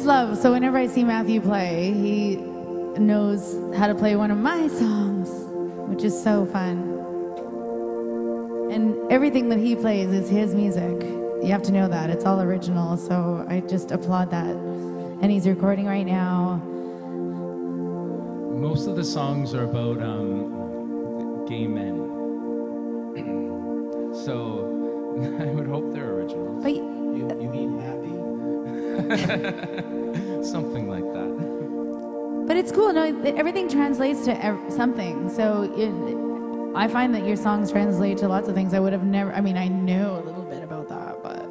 love, so whenever I see Matthew play, he knows how to play one of my songs, which is so fun. And everything that he plays is his music. You have to know that. It's all original, so I just applaud that. And he's recording right now. Most of the songs are about gay men. So I would hope they're original. But You mean happy? Something like that. But it's cool. No, everything translates to something. So I find that your songs translate to lots of things. I would have never. I mean, I know a little bit about that, but.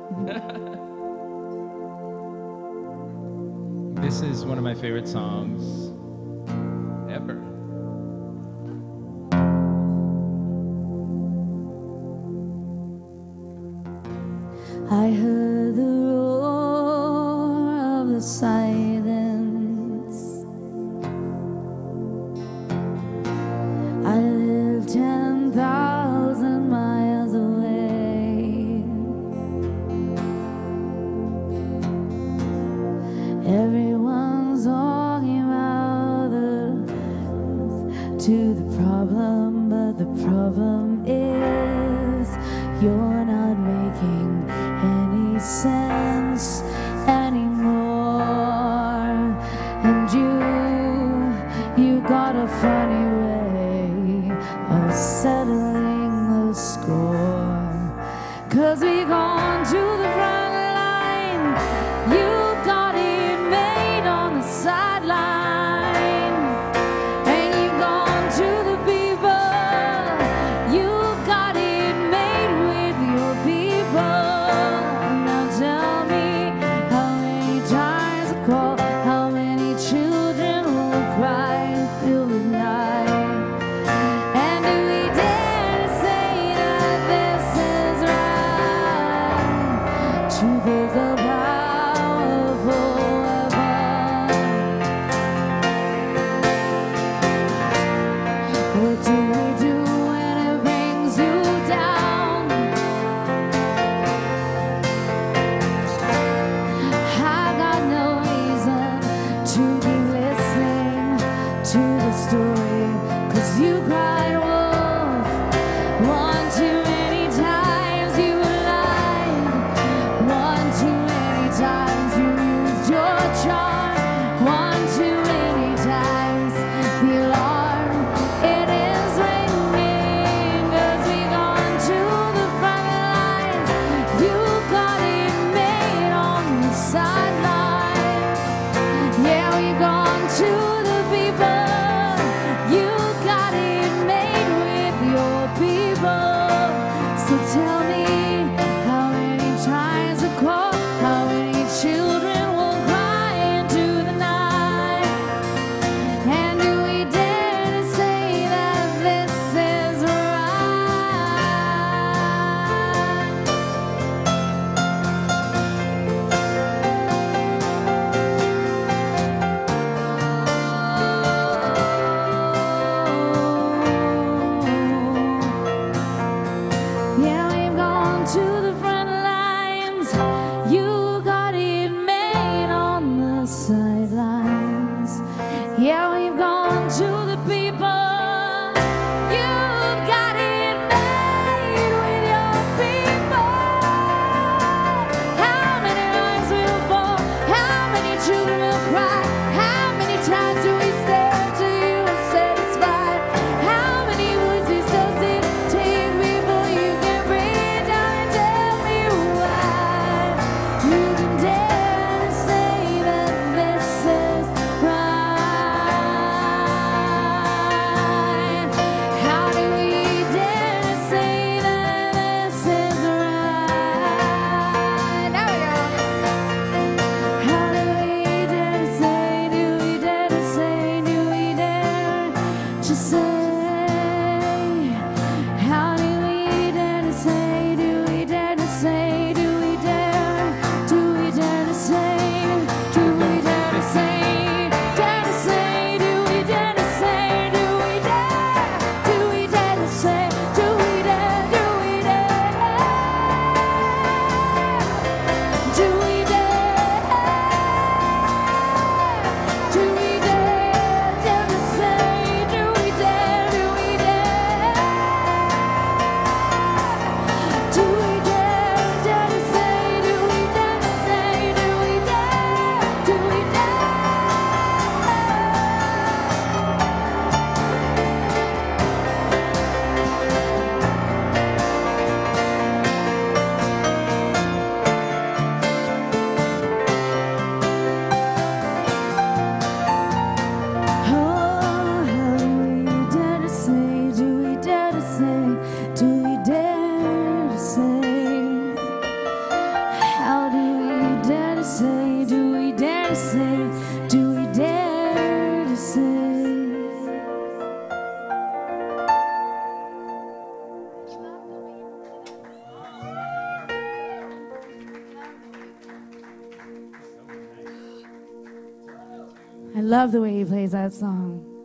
This is one of my favorite songs ever. I heard the roar of the silence. I live 10,000 miles away. Everyone's talking about to the problem, but the problem is you're not making any sense anymore. And you got a funny way of settling the score. 'Cause we gone to the front line, you got it made on the sideline. And you gone to the people, you got it made with your people. Now tell me how many times I call, how many children will cry through the night. And do we dare to say that this is right? Truth is a powerful weapon. What do we do when it brings you down? I got no reason to be listening to the story, 'cause you cried wolf one too many times, you lied one too many times, you used your charm one too many times. The alarm, it is ringing, 'cause we gone to the front lines. You got it made on the sidelines. Yeah, we've gone to the people. You got it made with your people. So tell me how many times I call, how many children will cry into the night. And do we dare to say that this is right? Yeah, we've gone to the front lines. You got it made on the sidelines. Yeah, we've gone to the people. You've got it made with your people. How many lives will fall? How many children will cry? How many times do we stare till you are satisfied? How many voices does it take before you can breathe down and tell me why? You can dare to say that this is right. How do we dare to say that this is right? There we go. How do we dare to say, do we dare to say, do we dare to say? How do we dare to say, do we dare to say, do we dare to say, do we dare to say, dare to say, do we dare to say, do we dare to say, do we dare, do we dare, do we dare? sing? Do we dare to sing? I love the way he plays that song.